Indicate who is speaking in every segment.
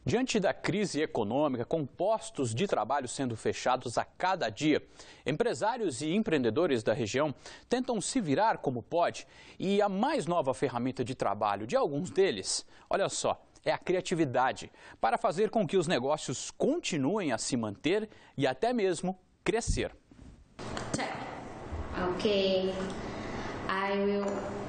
Speaker 1: Diante da crise econômica, com postos de trabalho sendo fechados a cada dia, empresários e empreendedores da região tentam se virar como pode. E a mais nova ferramenta de trabalho de alguns deles, olha só, é a criatividade, para fazer com que os negócios continuem a se manter e até mesmo crescer.
Speaker 2: Ok, I will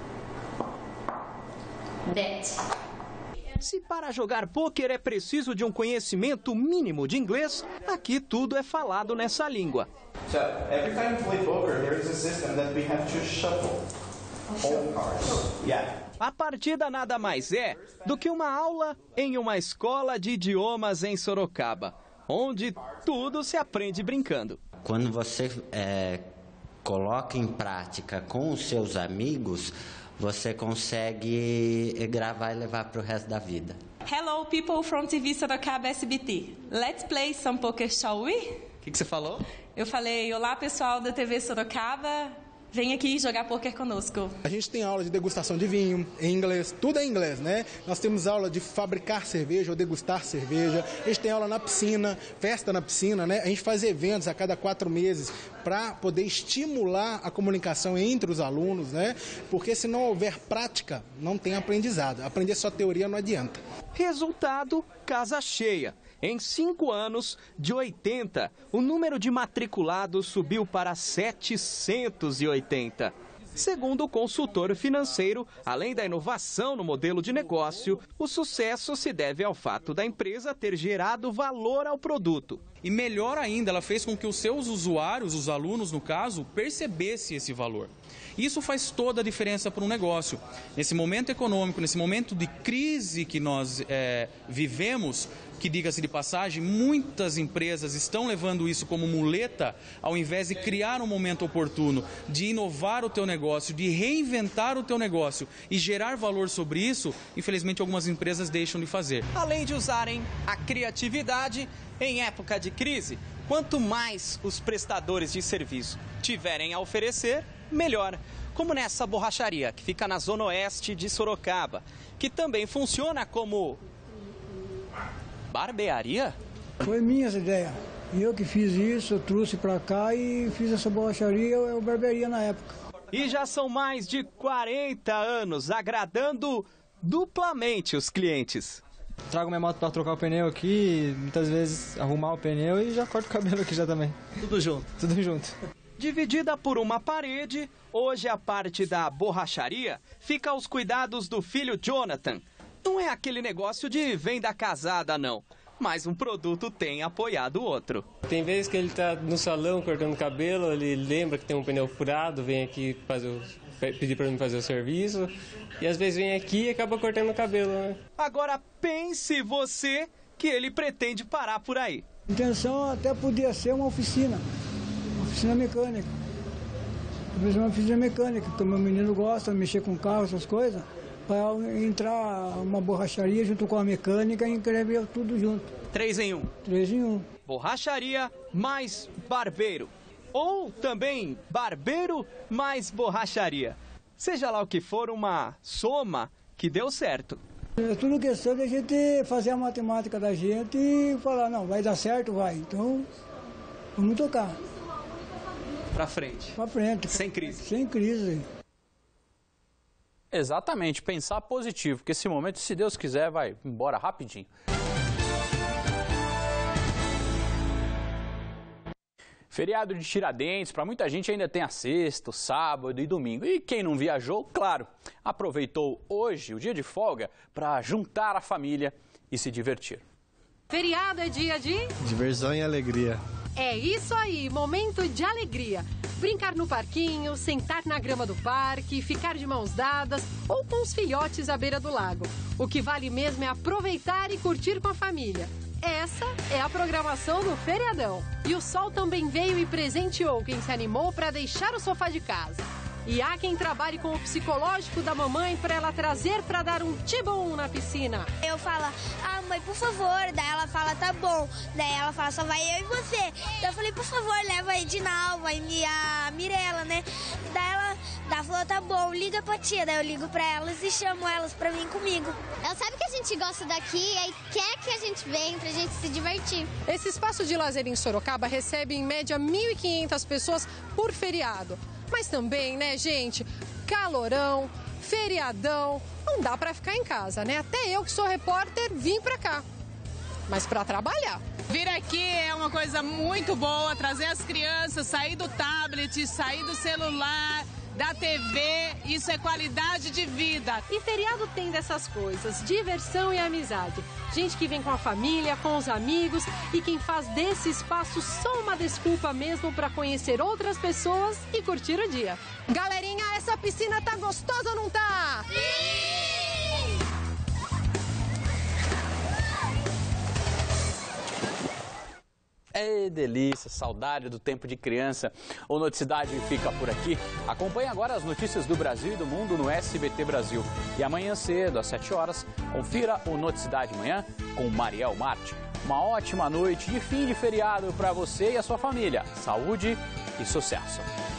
Speaker 2: bet.
Speaker 3: Se para jogar pôquer é preciso de um conhecimento mínimo de inglês, aqui tudo é falado nessa língua.
Speaker 4: So, every time we play poker, there is a system that we have to shuffle all cards. Yeah.
Speaker 3: A partida nada mais é do que uma aula em uma escola de idiomas em Sorocaba, onde tudo se aprende brincando.
Speaker 5: Quando você coloca em prática com os seus amigos, você consegue gravar e levar para o resto da vida.
Speaker 6: Hello, people from TV Sorocaba SBT. Let's play some poker, shall we?
Speaker 3: O que você falou?
Speaker 6: Eu falei, olá pessoal da TV Sorocaba, vem aqui jogar poker conosco.
Speaker 7: A gente tem aula de degustação de vinho em inglês, tudo é em inglês, né? Nós temos aula de fabricar cerveja ou degustar cerveja. A gente tem aula na piscina, festa na piscina, né? A gente faz eventos a cada 4 meses para poder estimular a comunicação entre os alunos, né? Porque se não houver prática, não tem aprendizado. Aprender só teoria não adianta.
Speaker 3: Resultado, casa cheia. Em 5 anos, de 80, o número de matriculados subiu para 780. Segundo o consultor financeiro, além da inovação no modelo de negócio, o sucesso se deve ao fato da empresa ter gerado valor ao produto.
Speaker 8: E melhor ainda, ela fez com que os seus usuários, os alunos no caso, percebessem esse valor. Isso faz toda a diferença para um negócio. Nesse momento econômico, nesse momento de crise que nós vivemos, que diga-se de passagem, muitas empresas estão levando isso como muleta, ao invés de criar um momento oportuno, de inovar o teu negócio, de reinventar o teu negócio e gerar valor sobre isso, infelizmente algumas empresas deixam de fazer.
Speaker 3: Além de usarem a criatividade, em época de crise, quanto mais os prestadores de serviço tiverem a oferecer, melhor. Como nessa borracharia, que fica na zona oeste de Sorocaba, que também funciona como barbearia?
Speaker 9: Foi minha essa ideia. Eu que fiz isso, eu trouxe para cá e fiz essa borracharia, eu barbearia na época.
Speaker 3: E já são mais de 40 anos agradando duplamente os clientes.
Speaker 10: Trago minha moto para trocar o pneu aqui, muitas vezes arrumar o pneu e já corto o cabelo aqui já também.
Speaker 3: Tudo junto?
Speaker 10: Tudo junto.
Speaker 3: Dividida por uma parede, hoje a parte da borracharia fica aos cuidados do filho Jonathan. Não é aquele negócio de venda casada, não. Mas um produto tem apoiado o outro.
Speaker 11: Tem vezes que ele está no salão cortando cabelo, ele lembra que tem um pneu furado, vem aqui pedir para mim fazer o serviço. E às vezes vem aqui e acaba cortando o cabelo, né?
Speaker 3: Agora pense você que ele pretende parar por aí.
Speaker 9: A intenção até podia ser uma oficina mecânica. Talvez uma oficina mecânica, porque o meu menino gosta de mexer com carro, essas coisas. Para entrar uma borracharia junto com a mecânica e escrever tudo junto.
Speaker 3: 3 em 1.
Speaker 9: 3 em 1.
Speaker 3: Borracharia mais barbeiro. Ou também barbeiro mais borracharia. Seja lá o que for, uma soma que deu certo.
Speaker 9: É tudo questão de a gente fazer a matemática da gente e falar, não, vai dar certo, vai. Então, vamos tocar.
Speaker 3: Pra frente.
Speaker 9: Pra frente.
Speaker 3: Sem crise.
Speaker 9: Sem crise.
Speaker 1: Exatamente, pensar positivo, porque esse momento, se Deus quiser, vai embora rapidinho. Feriado de Tiradentes, para muita gente ainda tem a sexta, o sábado e domingo. E quem não viajou, claro, aproveitou hoje, o dia de folga, para juntar a família e se divertir.
Speaker 12: Feriado é dia de
Speaker 13: diversão e alegria.
Speaker 12: É isso aí, momento de alegria. Brincar no parquinho, sentar na grama do parque, ficar de mãos dadas ou com os filhotes à beira do lago. O que vale mesmo é aproveitar e curtir com a família. Essa é a programação do feriadão. E o sol também veio e presenteou quem se animou para deixar o sofá de casa. E há quem trabalhe com o psicológico da mamãe para ela trazer para dar um tibum na piscina.
Speaker 13: Eu falo, mãe, por favor. Daí ela fala, tá bom. Daí ela fala, só vai eu e você. Daí eu falei, por favor, leva a Edinalva e a Mirella, né? Daí ela falou, tá bom, liga pra tia. Daí eu ligo pra elas e chamo elas pra vir comigo.
Speaker 14: Ela sabe que a gente gosta daqui e quer que a gente venha pra gente se divertir.
Speaker 12: Esse espaço de lazer em Sorocaba recebe em média 1.500 pessoas por feriado. Mas também, né, gente, calorão, feriadão, não dá pra ficar em casa, né? Até eu que sou repórter vim pra cá, mas pra trabalhar.
Speaker 15: Vir aqui é uma coisa muito boa, trazer as crianças, sair do tablet, sair do celular, da TV, isso é qualidade de vida.
Speaker 12: E feriado tem dessas coisas, diversão e amizade. Gente que vem com a família, com os amigos e quem faz desse espaço só uma desculpa mesmo para conhecer outras pessoas e curtir o dia. Galerinha, essa piscina tá gostosa ou não tá?
Speaker 14: Sim!
Speaker 1: É delícia, saudade do tempo de criança. O Noticidade fica por aqui. Acompanhe agora as notícias do Brasil e do mundo no SBT Brasil. E amanhã cedo, às 7 horas, confira o Noticidade Manhã com Mariel Marte. Uma ótima noite de fim de feriado para você e a sua família. Saúde e sucesso.